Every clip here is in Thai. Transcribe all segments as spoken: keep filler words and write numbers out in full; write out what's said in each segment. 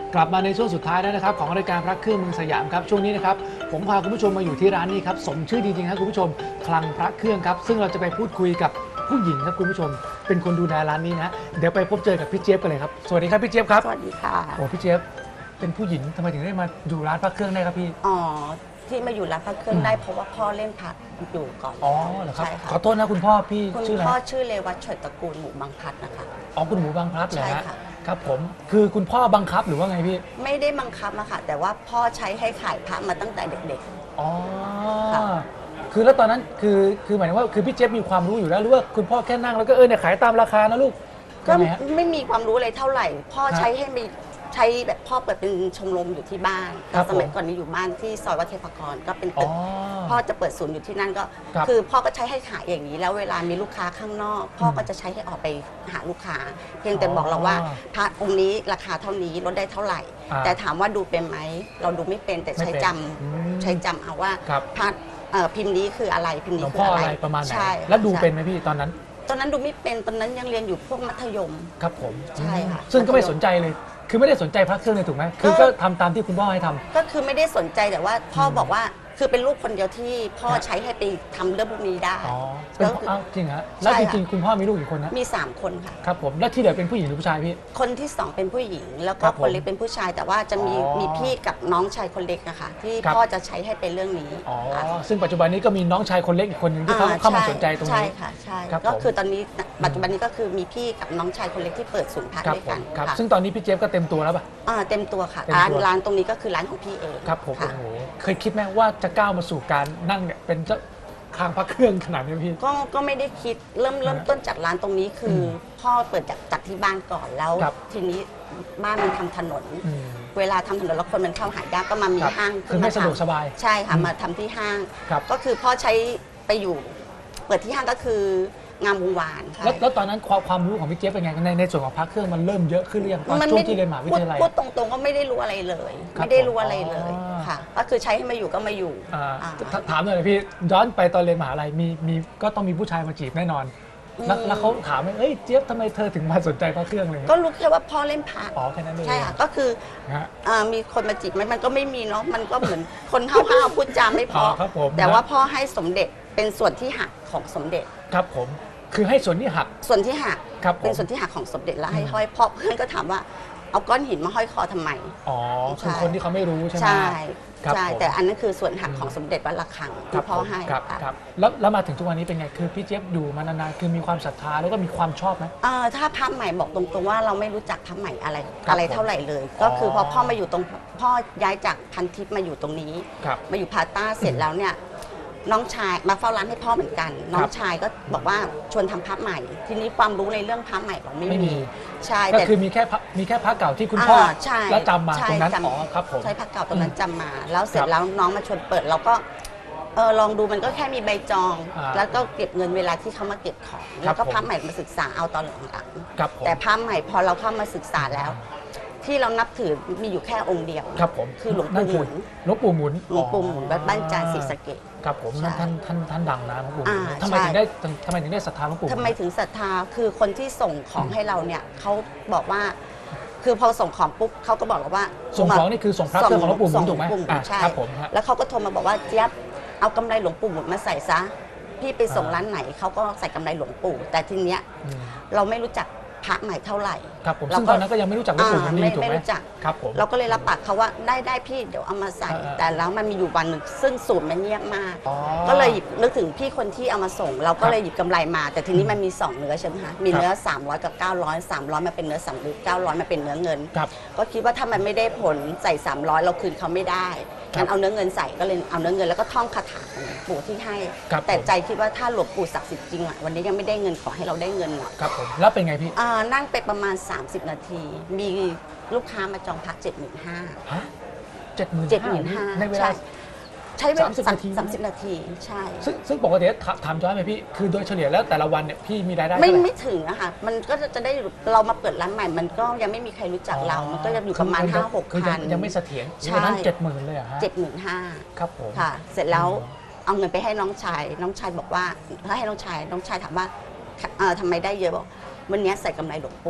กลับมาในช่วงสุดท้ายแล้วนะครับของรายการพระเครื่องเมืองสยามครับช่วงนี้นะครับผมพาคุณผู้ชมมาอยู่ที่ร้านนี้ครับสมชื่อจริงๆครับคุณผู้ชมคลังพระเครื่องครับซึ่งเราจะไปพูดคุยกับผู้หญิงครับคุณผู้ชมเป็นคนดูแลร้านนี้นะเดี๋ยวไปพบเจอกับพี่เจี๊ยบกันเลยครับสวัสดีครับพี่เจี๊ยบครับสวัสดีค่ะโอ้พี่เจี๊ยบเป็นผู้หญิงทำไมถึงได้มาอยู่ร้านพระเครื่องได้ครับพี่อ๋อที่มาอยู่ร้านพระเครื่องได้เพราะว่าพ่อเล่นพระอยู่ก่อนอ๋อเหรอครับใช่ค่ะขอโทษนะคุณพ่อพี่คุณชื่ออะไรพ่อชื่อเลวัชเฉิดตระกูลหมู่บางพลัดนะคะอ๋อคุณหมูบางพลัดเหรอใช่ฮะค่ะครับผมคือคุณพ่อบังคับหรือว่าไงพี่ไม่ได้บังคับอะค่ะแต่ว่าพ่อใช้ให้ขายพระมาตั้งแต่เด็กอ๋อคือแล้วตอนนั้นคือคือหมายถึงว่าคือพี่เจี๊ยบมีความรู้อยู่แล้วหรือว่าคุณพ่อแค่นั่งแล้วก็เออเนี่ยขายตามราคานะลูกก็ไม่มีความรู้อะไรเท่าไหร่พ่อใช้ให้มีใช้แบบพ่อเปิดเป็นชมรมอยู่ที่บ้านตอนสมัยก่อนนี้อยู่บ้านที่ซอยวัดเทพกรก็เป็นตึกพ่อจะเปิดศูนย์อยู่ที่นั่นก็คือพ่อก็ใช้ให้ขายอย่างนี้แล้วเวลามีลูกค้าข้างนอกพ่อก็จะใช้ให้ออกไปหาลูกค้าเพียงแต่บอกเราว่าพระองค์นี้ราคาเท่านี้ลดได้เท่าไหร่แต่ถามว่าดูเป็นไหมเราดูไม่เป็นแต่ใช้จำใช้จำเอาว่าพระพิมพ์นี้คืออะไรพิมพ์นี้คืออะไรประมาณไหนใช่แล้วดูเป็นไหมพี่ตอนนั้นตอนนั้นดูไม่เป็นตอนนั้นยังเรียนอยู่พวกมัธยมครับผมใช่ค่ะซึ่งก็ไม่สนใจเลยคือไม่ได้สนใจพระเครื่องเลยถูกไหมคือก็ทำตามที่คุณพ่อให้ทำก็คือไม่ได้สนใจแต่ว่าพ่อบอกว่าคือเป็นลูกคนเดียวที่พ่อใช้ให้ไปทำเรื่องพวกนี้ได้อ๋อเป็นอ้าวจริงฮะแล้วจริงๆคุณพ่อมีลูกกี่คนนะมีสามคนค่ะครับผมแล้วที่เหลือเป็นผู้หญิงหรือผู้ชายพี่คนที่สองเป็นผู้หญิงแล้วก็คนเล็กเป็นผู้ชายแต่ว่าจะมีมีพี่กับน้องชายคนเล็กนะคะที่พ่อจะใช้ให้เป็นเรื่องนี้อ๋อซึ่งปัจจุบันนี้ก็มีน้องชายคนเล็กอีกคนหนึ่งที่เขาเข้ามาสนใจตรงนี้ใช่ค่ะใช่ก็คือตอนนี้ปัจจุบันนี้ก็คือมีพี่กับน้องชายคนเล็กที่เปิดศูนย์พักด้วยกันครับซึ่งตอนนี้พี่เจี๊ยบก็เต็มตัวแล้วป่ะอ่าเต็มตัวค่ะร้านร้านตรงนี้ก็คือร้านของพี่เองครับผมโอ้โหเคยคิดไหมว่าจะก้าวมาสู่การนั่งเนี่ยเป็นเจ้าคลังพระเครื่องขนาดนี้พี่ก็ก็ไม่ได้คิดเริ่มเริ่มต้นจากร้านตรงนี้คือพ่อเปิดจากจากที่บ้านก่อนแล้วทีนี้บ้านมันทำถนนเวลาทำถนนแล้วคนมันเข้าหายากก็มามีห้างคือไม่สะดวกสบายใช่ค่ะมาทำที่ห้างก็คือพ่อใช้ไปอยู่เปิดที่ห้างก็คืองามวงวานแล้วตอนนั้นความความรู้ของพี่เจี๊ยบเป็นไงในในส่วนของพระเครื่องมันเริ่มเยอะขึ้นหรือยังตอนช่วงที่เรียนมหาวิทยาลัยพูดตรงๆก็ไม่ได้รู้อะไรเลยไม่ได้รู้อะไรเลยค่ะก็คือใช้ให้มาอยู่ก็มาอยู่ถามหน่อยพี่ย้อนไปตอนเรียนมหาลัยมีมีก็ต้องมีผู้ชายมาจีบแน่นอนแล้วเขาถามว่าเอ้ยเจี๊ยบทำไมเธอถึงมาสนใจพระเครื่องเลยก็รู้แค่ว่าพ่อเล่นพระอ๋อแค่นั้นเองใช่ค่ะก็คือมีคนมาจีบไหมมันก็ไม่มีเนาะมันก็เหมือนคนห้าวๆพูดจาไม่พอแต่ว่าพ่อให้สมเด็จเป็นส่วนที่หักของสมเด็จครับผมคือให้ส่วนที่หักส่วนที่หักเป็นส่วนที่หักของสมเด็จแล้วให้ห้อยพ่อเพื่อนก็ถามว่าเอาก้อนหินมาห้อยคอทำไมอ๋อคือคนที่เขาไม่รู้ใช่ไหมใช่ใช่แต่อันนั้นคือส่วนหักของสมเด็จวัดระฆังที่พ่อให้ครับครับแล้วแล้วมาถึงทุกวันนี้เป็นไงคือพี่เจี๊ยบอยู่มานานๆคือมีความศรัทธาแล้วก็มีความชอบไหมเออถ้าพระใหม่บอกตรงๆว่าเราไม่รู้จักพระใหม่อะไรอะไรเท่าไหร่เลยก็คือพอพ่อมาอยู่ตรงพ่อย้ายจากพันทิพย์มาอยู่ตรงนี้มาอยู่พาต้าเสร็จแล้วเนี่ยน้องชายมาเฝ้าร้านให้พ่อเหมือนกันน้องชายก็บอกว่าชวนทำพระใหม่ทีนี้ความรู้ในเรื่องพระใหม่เราไม่มีใช่ก็คือมีแค่มีแค่พระเก่าที่คุณพ่อแล้วจำมาตรงนั้นอ๋อครับผมใช่พระเก่าตรงนั้นจำมาแล้วเสร็จแล้วน้องมาชวนเปิดเราก็เออลองดูมันก็แค่มีใบจองแล้วก็เก็บเงินเวลาที่เขามาเก็บของแล้วก็พระใหม่มาศึกษาเอาตอนหลังๆแต่พระใหม่พอเราเข้ามาศึกษาแล้วที่เรานับถือมีอยู่แค่องค์เดียวครับผมคือหลวงปู่หมุนหลวงปู่หมุนหลวงปู่หมุนวัดบ้านจานศรีสะเกษครับผมท่านท่านท่านดังนะหลวงปู่ทำไมถึงได้ทำไมถึงได้ศรัทธาหลวงปู่ทำไมถึงศรัทธาคือคนที่ส่งของให้เราเนี่ยเขาบอกว่าคือพอส่งของปุ๊บเขาก็บอกเราว่าส่งของนี่คือส่งพระเครื่องของหลวงปู่หมุนถูกไหมใช่แล้วเขาก็โทรมาบอกว่าเจี๊ยบเอากำไรหลวงปู่หมุนมาใส่ซะพี่ไปส่งร้านไหนเขาก็ใส่กำไรหลวงปู่แต่ทีเนี้ยเราไม่รู้จักพระใหม่เท่าไหร่ครับผมซึ่งตอนนั้นก็ยังไม่รู้จักหลวงปู่นี่ถูกไหมไม่รู้จักครับผมเราก็เลยรับปากเขาว่าได้ได้พี่เดี๋ยวเอามาใส่แต่แล้วมันมีอยู่วันหนึ่งซึ่งสูตรมันเงียบมากก็เลยหยิบนึกถึงพี่คนที่เอามาส่งเราก็เลยหยิบกำไรมาแต่ทีนี้มันมีสองเนื้อใช่ไหมคะมีเนื้อสามร้อยกับเก้าร้อย สามร้อยมาเป็นเนื้อสำริดเก้าร้อยมาเป็นเนื้อเงินก็คิดว่าถ้ามันไม่ได้ผลใส่สามร้อยเราคืนเขาไม่ได้งั้นเอาเนื้อเงินใส่ก็เลยเอาเนื้อเงินแล้วก็ท่องคาถาปู่ที่ให้แต่ใจคิดว่าถ้าหลวงปู่ศักดิ์สิทธิ์จริงอ่ะวันนี้ยังไม่ได้เงินขอให้เราได้เงินหน่อยครับผมแล้วเป็นไงพี่นั่งไปประมาณสามสิบนาทีมีลูกค้ามาจองพักเจ็ดหมื่นห้าเจ็ดหมื่นเจ็ดหมื่นห้าในเวลาใช้เวลาสามสิบนาทีใช่ซึ่งซึ่งปกติถามย้อนไปพี่คือโดยเฉลี่ยแล้วแต่ละวันเนี่ยพี่มีรายได้ไม่ไม่ถึงอะค่ะมันก็จะได้เรามาเปิดร้านใหม่มันก็ยังไม่มีใครรู้จักเรามันก็ยังอยู่ประมาณห้าหกพันยังไม่เสถียรฉะนั้นเจ็ดหมื่นเลยอะฮะเจ็ดหมื่นห้าครับผมค่ะเสร็จแล้วเอาเงินไปให้น้องชายน้องชายบอกว่าถ้าให้น้องชายน้องชายถามว่าทำไมได้เยอะบอกวันนี้ใส่กำไรหลวงปู่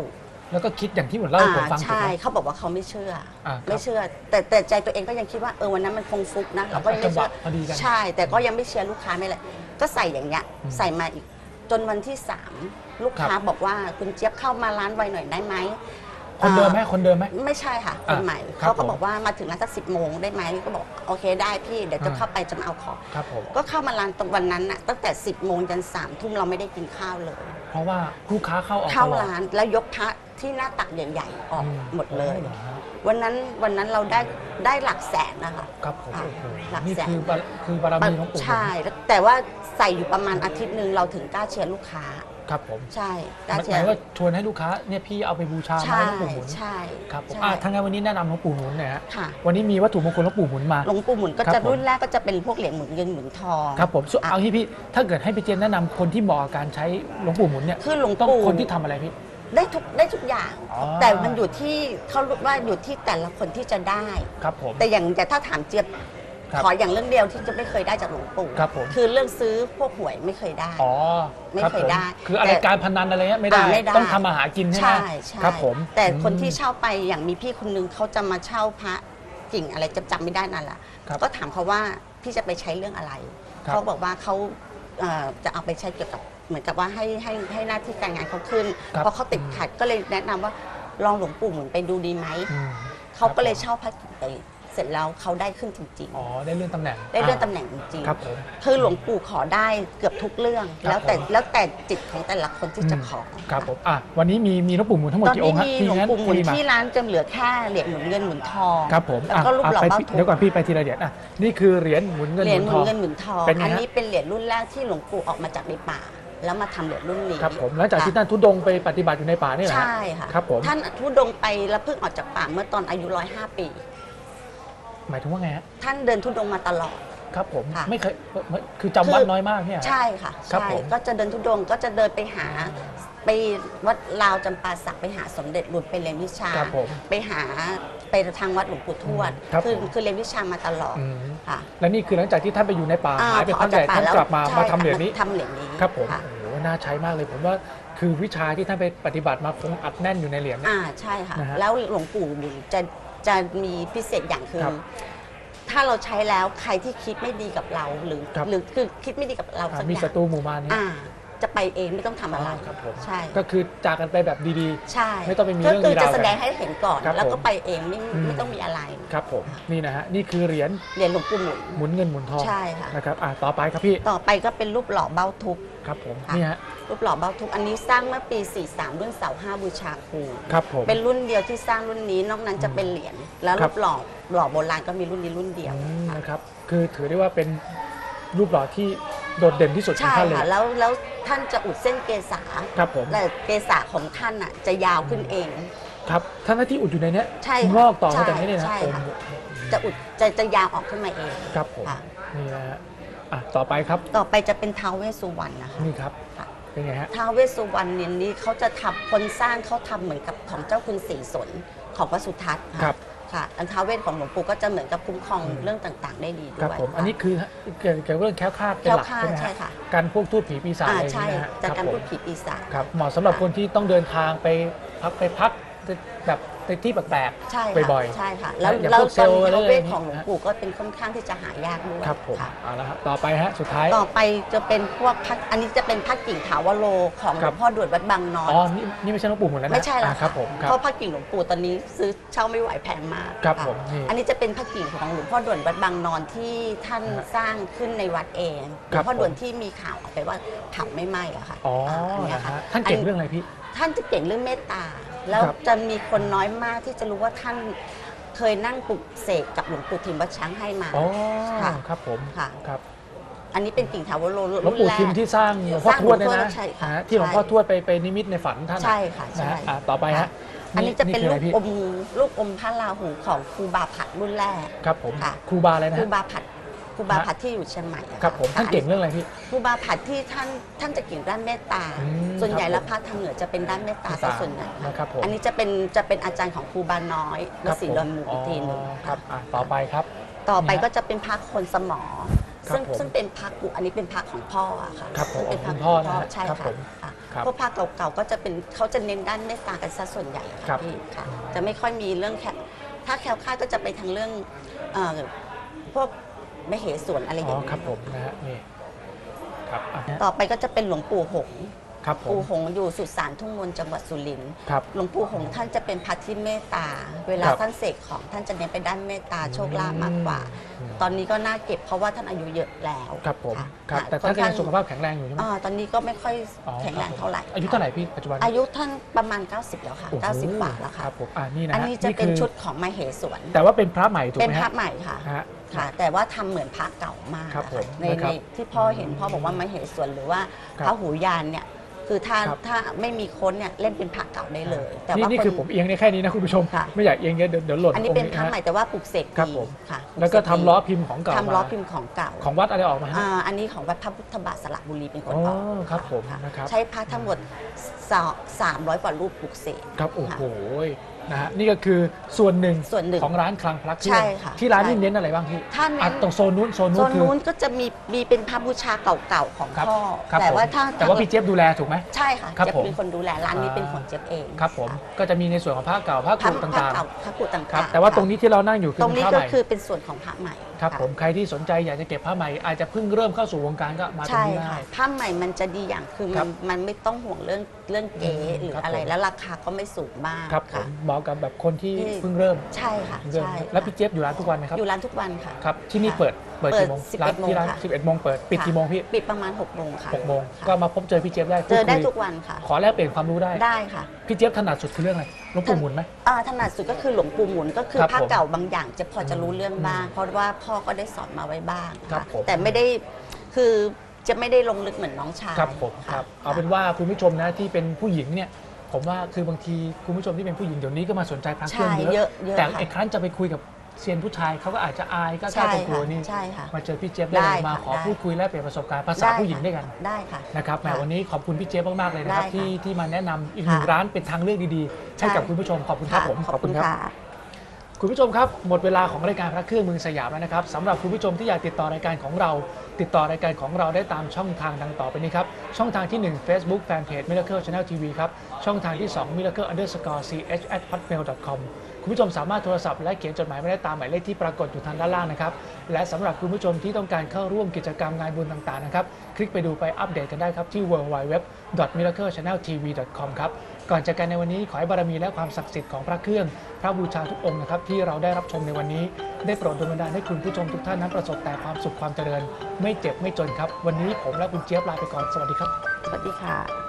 แล้วก็คิดอย่างที่เหมือนเล่าให้ผมฟังถูกใช่ไหมเขาบอกว่าเขาไม่เชื่ออ่าไม่เชื่อ แต่แต่ใจตัวเองก็ยังคิดว่าเออวันนั้นมันคงฟุกนะเราก็ยังไม่เชื่อพอดีกันใช่ แต่ก็ยังไม่เชื่อลูกค้าไม่เลยก็ใส่อย่างเงี้ยใส่มาอีกจนวันที่สามลูกค้าบอกว่าคุณเจี๊ยบเข้ามาร้านไวหน่อยได้ไหมคนเดิมไหมคนเดิมไหมไม่ใช่ค่ะคนใหม่ครับเขาก็ผมบอกว่ามาถึงร้านสักสิบโมงได้ไหมก็บอกโอเคได้พี่เดี๋ยวจะอ่าเข้าไปจะมาเอาของครับผมก็เข้ามาร้านตรงวันนั้นน่ะตั้งแต่สิบโมงจนสามทุ่มเราไม่ได้กินข้าวเลยเพราะว่าลูกค้าเข้าออกเข้าตลอดร้านแล้วยกพระที่หน้าตักใหญ่ๆออกอืหมดเลยหรอฮะวันนั้นวันนั้นเราได้ได้หลักแสนนะคะครับผมอ่าโอ้โหหลักนี่แสนคือบารคือบารมีของปู่ใช่แล้วแต่ว่าใส่อยู่ประมาณอาทิตย์หนึ่งเราถึงกล้าเชียร์ลูกค้าครับผมใช่หกล้าเชียมายร์ว่าชวนให้ลูกค้าเนี่ยพี่เอาไปบูชาใช่ไม้หลวงปู่หมุนใช่ครับผมใช่อ่ะทางงานวันนี้แนะนำหลวงปู่หมุนหน่อยฮะค่ะวันนี้มีวัตถุมงคลหลวงปู่หมุนมาหลวงปู่หมุนก็ครัจะบผมรุ่นแรกก็จะเป็นพวกเหรียญหมุนเงินหมุนทองครับผมส่วนอ่ะเอาที่พี่ถ้าเกิดให้พี่เจนแนะนำคนที่เหมาะกับการใช้หลวงปู่หมุนเนี่ยคือหลวงต้องปู่คนที่ทำอะไรพี่ได้ทุกได้ทุกอย่างอ๋อแต่มันอยู่ที่เขารู้ว่าอยู่ที่แต่ละคนที่จะได้ครับผมแต่อย่างแต่ถ้าถามเจี๊ยบครับขออย่างเรื่องเดียวที่จะไม่เคยได้จากหลวงปู่ครับผมคือเรื่องซื้อพวกหวยไม่เคยได้อ๋อไม่รับเคยได้ผมคืออะไรแต่การพนันอะไรเงี้ยไม่ได้อ่าไม่ได้ต้องทำมาหากินใช่ไหมใช่ใช่ครับผมแต่คนที่อืมเช่าไปอย่างมีพี่คนนึงเขาจะมาเช่าพระกิ่งอะไรจะจำไม่ได้นั่นแหละครับก็ถามเขาว่าพี่จะไปใช้เรื่องอะไรครับเขาบอกว่าเขาเอ่อจะเอาไปใช้เกี่ยวกับเหมือนกับว่าให้ให้ให้หน้าที่การงานเขาขึ้นครับเพราะเขาติดขัดก็เลยแนะนำว่าลองหลวงปู่หมุนไปดูดีไหมอืมเขาก็เลยครับผมเช่าพระกิ่งไปเสร็จแล้วเขาได้ขึ้นจริงอ๋อได้เลื่อนตำแหน่งๆ ได้เลื่อนตำแหน่งจริงครับผมๆคือหลวงปู่ขอได้เกือบทุกเรื่องครับแล้วแต่ผมแล้วแต่จิตของแต่ละคนที่จะขอครับผมอ่ะวันนี้มีมีหลวงปู่หมุนทั้งหมดตอนกี่องนี้ค์ฮะมีหลวงปู่หมุนที่ที่ร้านจะเหลือแค่เหรียญหมุนเงินหมุนทองครับผมแล้วก็รูปหล่อไปเบ้าพี่ทุเดี๋ยวก่อนกพี่ไปทีละเหรียญอ่ะนี่คือเหรียญหมุนเงินเหหรียญมุนหทมุอน งเงินหมุนทองเป็นไงฮะอันนี้เป็นเหรียญรุ่นแรกที่หลวงปู่ออกมาจากในป่า แล้วมาทำเหรียญรุ่นนี้ครับผมหลังจากที่ท่านทุดงค์ไปปฏิบัติอยู่ในป่านี่แหละฮะใช่ค่ะครับผมท่านทุดงค์ไปแล้วเพิ่งออกจากป่าเมื่อตอนอายุร้อยห้าปีหมายถึงว่าไงฮะท่านเดินทุดงค์มาตลอดครับผมค่ะไม่เคยคือจำวัดน้อยมากเนี่ยใช่ค่ะครับใช่ผมก็จะเดินทุดงค์ก็จะเดินไปหาไปวัดลาวจำปาสักไปหาสมเด็จหลุดไปเรียนวิชาครับผมไปหาไปทางวัดหลวงปู่ทวดครับคือผมคือเรียนวิชามาตลอดอืมค่ะและนี่คือหลังจากที่ท่านไปอยู่ในป่าอ่หายไปพอพักใหญ่ออท่านแล้วกลับมาใช่มาทำเหรียญนี้ทำเหรียญนี้ครับผมค่ะโอ้โหน่าใช้มากเลยผมว่าคือวิชาที่ท่านไปปฏิบัติมาคงอัดแน่นอยู่ในเหรียญเนี่ยอ่าใช่ค่ะนะฮะแล้วหลวงปู่หมุนจะจะมีพิเศษอย่างคือครับถ้าเราใช้แล้วใครที่คิดไม่ดีกับเราหรือครับหรือคือคิดไม่ดีกับเราอ่าสักอมีย่างศัตรูหมู่มารนี้อ่า จะไปเองไม่ต้องทำอะไรครับผมใช่ก็คือจากกันไปแบบดีใช่ไม่ต้องไปมีก็เรื่องคือมีราวจะแสดงกันให้เห็นก่อนครับแล้วก็ผมไปเองไม่อืมไม่ต้องมีอะไรๆครับผมนี่นะฮะนี่คือเหรียญเรียนหลวงปู่หมุนหมุนเงินหมุนทองใช่ค่ะนะครับอ่ะต่อไปครับพี่ต่อไปก็เป็นรูปหล่อเบ้าทุกข์ครับผมค่ะนี่ฮะรูปหล่อเบ้าทุกข์อันนี้สร้างเมื่อปี สี่สามรุ่นเสาห้าบูชาครูครับผมเป็นรุ่นเดียวที่สร้างรุ่นนี้นอกนั้นจะเป็นเหรียญแล้วครัรูบปหล่อหล่อโบราณก็มีรุ่นนี้รุ่นเดียวอืมค่ะนะครับคือถือได้ว่าเป็นรูปหล่อที่โดดเด่นที่สุดของใช่ท่านเลยค่ะแล้วแล้วท่านจะอุดเส้นเกษาครับผมแต่เกษาของท่านอ่ะจะยาวขึ้นเองครับท่านหน้าที่อุดอยู่ในเนี้ยใช่ค่ะงอกต่อมาใช่จากนี้เนี่ยนะใช่โอ้ค่ะโหจะอุดจะจะยาวออกขึ้นมาเองครับผมค่ะนี่นะฮะอ่ะต่อไปครับต่อไปจะเป็นท้าวเวสสุวรรณนะคะนี่ครับค่ะเป็นไงฮะท้าวเวสสุวรรณเนี่ยนี้เขาจะทำคนสร้างเขาทำเหมือนกับของเจ้าคุณศรีสนของพระสุทัศน์ะครับค่ะอันท้าวเวสของหลวงปู่ก็จะเหมือนกับคุ้มครองอืมเรื่องต่างๆ ได้ดีด้วยครับผมค่ะอันนี้คือเกี่ยวกับเรื่องแคล้วคลาดเป็นหลักแคล้วคลาดใช่ไหมใช่ฮะค่ะการพวกทูตผีปีศาจอ่าอะไรอย่างใช่เงี้ยนะฮะจากคการบผพูมดผีปีศาจครับเหมาะสำหรับค่ะคนที่ต้องเดินทางไปพักไปพักแบบในที่แปลกใช่ค่ะบ่อยๆใช่ค่ะ แล้วอย่างแล้วพวกตเซอลนล์อะไรท้าวเวสอย่างงี้ของหลวงปู่ก็เป็นค่อนข้างที่จะหายากด้วยครับผมค่ะเอาละครับต่อไปฮะสุดท้ายต่อไปจะเป็นพวกพักอันนี้จะเป็นพักกิ่งถาวโรของหคลรัวบงพ่อด่วนวัดบางนอนอ๋อนี่นี่ไม่ใช่หลวงปู่หมดแล้วนะไม่ใช่หรอกอ่าครับผมครับเพราะพักกิ่งหลวงปู่ตอนนี้ซื้อเช่าไม่ไหวแพงมากครับะผมนี่อันนี้จะเป็นพักกิ่งของหลวงพ่อด่วนวัดบางนอนที่ท่านฮะสร้างขึ้นในวัดเองหคลรัวบงพ่อด่วนผมที่มีข่าวออกไปว่าเผาไม่ไหม้อะค่ะอ๋ออันเนี้ยนะค่ะฮะท่านเก่งเรื่องอะไรพี่ท่านจะเก่งเรื่องเมตตา แล้วครับจะมีคนน้อยมากที่จะรู้ว่าท่านเคยนั่งปลุกเสกกับหลวงปู่ทิมวัดช้างให้มาอ๋อค่ะครับผมค่ะครับอันนี้เป็นกิ่งถาวโรหลวงปู่ทิมที่สร้างหลวงพ่อทวดเนี่ยนะใช่ค่ะฮะที่หลวงพ่อทวดไปไปนิมิตในฝันท่านใช่ค่ะนะใช่ฮะอ่ะต่อไปฮะอันนี้จะเป็นคืลูไรกพี่อมลูกอมพระราหูของครูบาผัดรุ่นแรกครับผมค่ะครูบาอะไรนะครูฮะบาผัดครูบาผัดที่อยู่เชียงใหม่อะะครับผมท่านเก่งเรื่องอะไรพี่ครูบาผัดที่ท่านท่านจะเก่งด้านเมตตาอืมส่วนใหญ่ครับแล้วพระทางเหนือจะเป็นด้านเมตตาซะส่วนใหญ่นะครับผมอันนี้จะเป็นจะเป็นอาจารย์ของครูบาน้อยควรับสีผมดอนหมูอีกทีหนึ่งอ๋อครับอ่ะต่อไปครับต่อไปนี่ฮะก็จะเป็นพระคนสมอครับซึ่งผมซึ่งเป็นพระกุอันนี้เป็นพระของพ่ออะค่ะครับผมซึ่งเป็นพระคุณพ่อนะฮะใช่ครับค่ะผมอ่ะครับพวกผ้าเก่าๆก็จะเป็นเขาจะเน้นด้านเมตตากันซะส่วนใหญ่ครัค่ะบพี่ค่ะจะไม่ค่อยมีเรื่องแค่ถ้าแคล้วคลาดก็จะไปทางเรื่องเอ่อพวกมเหสวนอะไรออ๋ย่าองเงี้ยครับผมนะฮะนี่ครับอ่ะต่อไปก็จะเป็นหลวงปู่หงส์ครับผมปู่หงส์อยู่สุสานทุ่งมนจังหวัดสุรินทร์ครับหลวงปู่หงส์ท่านจะเป็นพระที่เมตตา เวลาครับท่านเสกของท่านจะเน้นไปด้านเมตตาโชคลาภมากกว่าอืมตอนนี้ก็น่าเก็บเพราะว่าท่านอายุเยอะแล้วครับผมะครับะแต่ท่านก็ค่อยังข้สุขภาพแข็งแรงอยู่ใช่ไหมอ่าตอนนี้ก็ไม่ค่อยอ๋อแข็งแรงเท่าไหร่อายุเท่าไหร่พี่ปัจจุบันอายุท่านประมาณ เก้าสิบ แล้วค่ะโอ้โหเก้าสิบกว่าแล้วค่ะครับผมอ่านี่นะฮอันนี้จะเป็นคือชุดของมเหสวนแต่ว่าเป็นพระใหม่ถูกเป็นไหมพระฮะใหม่ค่ะฮะค่ะ แต่ว่าทำเหมือนพระเก่ามากครับอะผมค่ะในนะคในรับที่พ่อเห็นพ่อบอกว่ามเหสวนหรือว่าครับพระหูยานเนี่ยคือถ้าครับถ้าไม่มีค้นเนี่ยเล่นเป็นพระเก่าได้เลย แต่นี่ว่านี่คนคือผมเอียงได้แค่นี้นะคุณผู้ชมค่ะไม่อยากเอียงเยอะเดี๋ยวเดี๋ยวหล่นอันนี้เป็นงค์พระใหม่ฮแต่ว่าปลูกเสกครับดีผมค่ะแล้วก็ปเสทำล้อพิมพ์ของเก่าทำล้อมาพิมพ์ของเก่าของวัดอะไรออกมาฮะอ่าอันนี้ของวัดพระพุทธบาทสระบุรีเป็นคนอ๋อออกครับผมค่ะนะครับใช้พระทั้งหมดสามร้อยกว่ารูปปลูกเสกครับโอ้ค่ะโหนะฮะนี่ก็คือส่วนหนึ่งส่วนหนึ่งของร้านคลังพระเครื่ใช่องค่ะที่ร้านใช่นี่เน้นอะไรบ้างพี่ถ้าเน้นอ่ะตรงโซนนู้นโซนโซนู้นนคือนู้นก็จะมีมีเป็นพระบูชาเก่าๆของครับพ่อครับแต่ผมว่าถ้าแต่ว่าพี่เจี๊ยบดูแลถูกไหมใช่ค่ะครับเจี๊ยบผมเป็นคนดูแลร้านนี้อ่าเป็นของเจี๊ยบเองครับผมะก็จะมีในส่วนของผ้าเก่าผ้าพระกุพระต่างเก่าพระกุต่างๆๆครับแต่ว่าค่ะตรงนี้ที่เรานั่งอยู่คือตรงนี้ผ้าก็ใหม่คือเป็นส่วนของพระใหม่ครับะผมใครที่สนใจอยากจะเก็บผ้าใหม่อาจจะเพิ่งเริ่มเข้าสู่วงการก็มาตรงใช่นี้ได้ค่ะผ้าใหม่มันจะดีอย่างคือครัมันบมันไม่ต้องห่วงเรื่องเรื่องเก๋อืมหรือครับอะไรผมแล้วราคาก็ไม่สูงมากครับผมค่ะเหมาะกับแบบคนที่ที่เพิ่งเริ่มใช่ค่ะเพิ่งเริ่มใช่แล้วพี่เจี๊ยบอยู่ร้านทุกวันไหมครับอยู่ร้านทุกวันค่ะครับที่นี่ค่ะเปิดเปิดเปิดกี่โมงสิบเอ็ดร้านที่ร้านโมงค่ะสิบเอ็ดโมงเปิดปิดค่ะกี่โมงพี่ปิดประมาณหกโมงค่ะหกโมงค่ะก็มาพบเจอพี่เจี๊ยบได้เจอได้พูคุยทุกวันค่ะขอแลกเปลี่ยนความรู้ได้ได้ค่ะพี่เจี๊ยบถนัดสุดคือเรื่องอะไรหลวงปู่หมุนไหมอ่าถนัดสุดก็คือหลวงปู่หมุนก็คือครับผ้าผมเก่าบางอย่างจะพอจะรู้เรื่องบ้างอืมเพราะว่าพ่อก็ได้สอนมาไว้บ้างครับค่ะผมแต่ไม่ได้คือจะไม่ได้ลงลึกเหมือนน้องชายครับผมะครับเอาเป็นว่าคุณผู้ชมนะที่เป็นผู้หญิงเนี่ยผมว่าคือบางทีคุณผู้ชมที่เป็นผู้หญิงเดี๋ยวนี้ก็มาสนใจพระเครื่ใช่องเยเยอะอะเยอะแต่ค่ะไอ้ครั้นจะไปคุยกับเซียนผู้ชายเขาก็อาจจะอายก็กล้าใช่กลัวค่ะๆนี่ใช่ค่ะมาเจอพี่เจี๊ยบได้เลยได้มาค่ะขอได้พูดคุยแลกเปลี่ยนประสบการณ์ภาษาได้ผู้หญิงด้วยกันได้ค่ะนะครับแหมค่ะวันนี้ขอบคุณพี่เจี๊ยบมากๆเลยนะครับได้ค่ะที่ที่มาแนะนำอีกหนึ่งค่ะร้านเป็นทางเลือกดีๆ ให้กับใช่คุณผู้ชมขอบคุณครับผมขอบคุณค่ะคุณผู้ชมครับหมดเวลาของรายการพระเครื่องเมืองสยามแล้วนะครับสำหรับคุณผู้ชมที่อยากติดต่อรายการของเรา ติดต่อรายการของเราได้ตามช่องทางดังต่อไปนี้ครับช่องทางที่หนึ่ง Facebook Fanpage Miracle Channel ที วี ครับช่องทางที่สอง Miracle Underscore ซี เอช แอท ฮอตเมล ดอท คอม คุณผู้ชมสามารถโทรศัพท์และเขียนจดหมายมาได้ตามหมายเลขที่ปรากฏอยู่ทางด้านล่างนะครับและสำหรับคุณผู้ชมที่ต้องการเข้าร่วมกิจกรรมงานบุญต่างๆนะครับคลิกไปดูไปอัปเดตกันได้ครับที่ ดับเบิลยู ดับเบิลยู ดับเบิลยู ดอท มิราเคิล ชาแนล ที วี ดอท คอม ครับก่อนจากกันในวันนี้ขอให้บารมีและความศักดิ์สิทธิ์ของพระเครื่องพระบูชาทุกองค์นะครับที่เราได้รับชมในวันนี้ได้โปรดดลบันดาลให้คุณผู้ชมทุกท่านนั้นประสบแต่ความสุขความเจริญไม่เจ็บไม่จนครับวันนี้ผมและคุณเจี๊ยบลาไปก่อนสวัสดีครับสวัสดีค่ะ